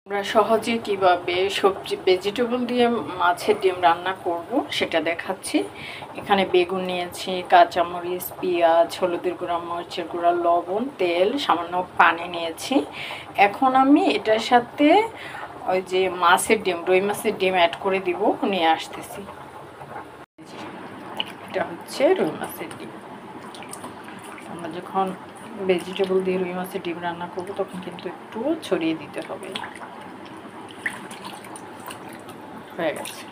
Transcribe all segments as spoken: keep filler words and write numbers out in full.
আমরা সহজে কিভাবে সবজি ভেজিটেবল দিয়ে মাছের ডিম রান্না করব সেটা দেখাচ্ছি। এখানে বেগুন নিয়েছি, কাঁচামরিচ, পেঁয়াজ, হলুদের গুঁড়া, মরিচের গুঁড়া, লবণ, তেল, সামান্য পানি নিয়েছি। এখন আমি এটার সাথে ওই যে মাছের ডিম, রুই মাছের ডিম অ্যাড করে দিব, নিয়ে আসতেছি। এটা হচ্ছে রুই মাছের ডিম। আমরা যখন ভেজিটেবল দিয়ে রুই মাছের ডিম রান্না করব তখন কিন্তু একটু ছড়িয়ে দিতে হবে। হয়ে গেছে।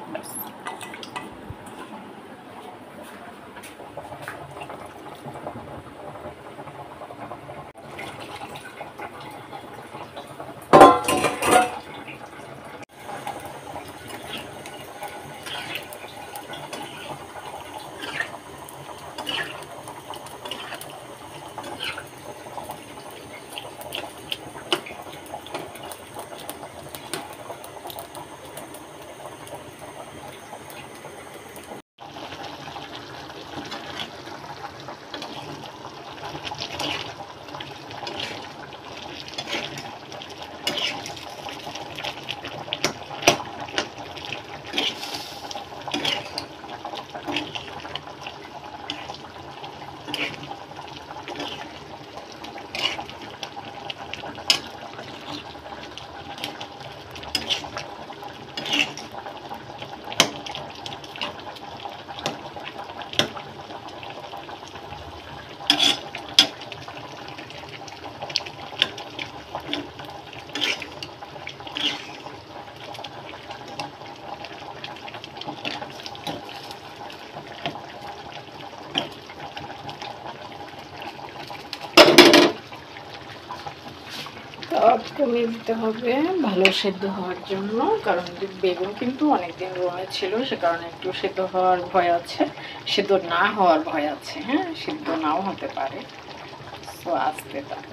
তাপ কমিয়ে দিতে হবে ভালো সেদ্ধ হওয়ার জন্য, কারণ বেগুন কিন্তু অনেকদিন রুমে ছিল, সে কারণে একটু সেদ্ধ হওয়ার ভয় আছে, সেদ্ধ না হওয়ার ভয় আছে। হ্যাঁ, সেদ্ধ নাও হতে পারে, তো আস্তে থাকে।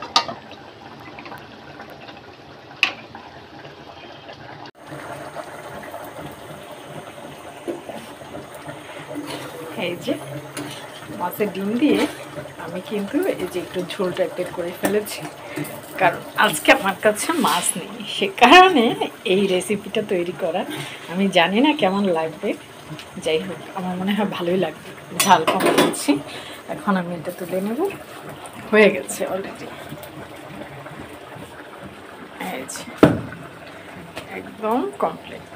এই যে মাছের ডিম দিয়ে আমি কিন্তু এই যে একটু ঝোল টাইপের করে ফেলেছি, কারণ আজকে আমার কাছে মাছ নেই, সে কারণে এই রেসিপিটা তৈরি করা। আমি জানি না কেমন লাগবে, যাই হোক আমার মনে হয় ভালোই লাগবে। ঝাল কম দিচ্ছি। এখন আমি এটা তুলে নেব, হয়ে গেছে অলরেডি। এই যে একদম কমপ্লিট।